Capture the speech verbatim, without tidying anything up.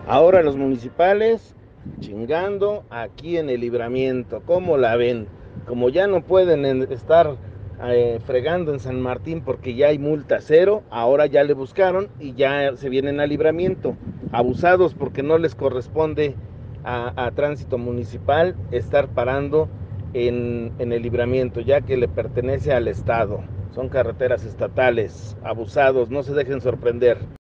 Ahora los municipales chingando aquí en el Libramiento, ¿cómo la ven? Como ya no pueden en- estar eh, fregando en San Martín porque ya hay multa cero, ahora ya le buscaron y ya se vienen al Libramiento. Abusados porque no les corresponde a, a Tránsito Municipal estar parando en, en el Libramiento, ya que le pertenece al Estado. Son carreteras estatales. Abusados, no se dejen sorprender.